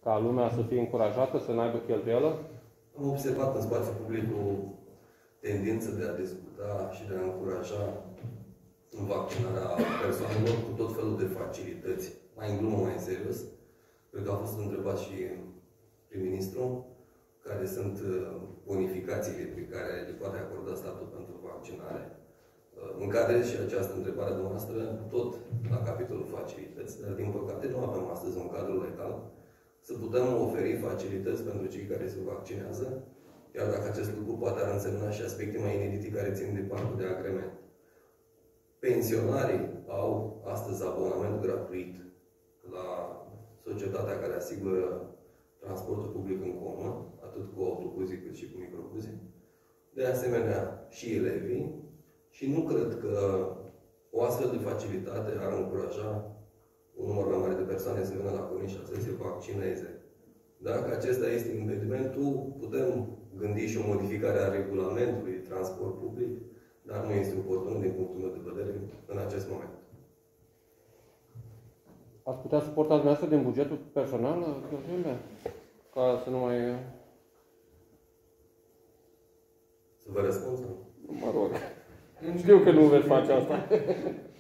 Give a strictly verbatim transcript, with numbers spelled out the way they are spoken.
ca lumea să fie încurajată, să n-aibă cheltuială? Am observat în spațiul public o tendință de a discuta și de a încuraja vaccinarea persoanelor cu tot felul de facilități, mai în glumă, mai în serios. Cred că a fost întrebat și prim-ministru care sunt bonificațiile pe care le poate acorda statul pentru vaccinare. Încadrez și această întrebare a dumneavoastră tot la capitolul facilități, dar din păcate nu avem astăzi un cadru legal să putem oferi facilități pentru cei care se vaccinează, iar dacă acest lucru poate ar însemna și aspecte mai inedite care țin de parcul de agrement. Pensionarii au astăzi abonament gratuit la societatea care asigură transportul public în comun, atât cu autobuzii cât și cu microbuzii. De asemenea, și elevii. Și nu cred că o astfel de facilitate ar încuraja un număr mai mare de persoane să vină la Cornișa să se vaccineze. Dacă acesta este impedimentul, putem gândi și o modificare a regulamentului de transport public, dar nu este oportun din punctul meu de vedere în acest moment. Ați putea să portați dumneavoastră din bugetul personal, cheltuielile? Ca să nu mai... Să vă răspund? Mă rog. Știu că nu veți face asta.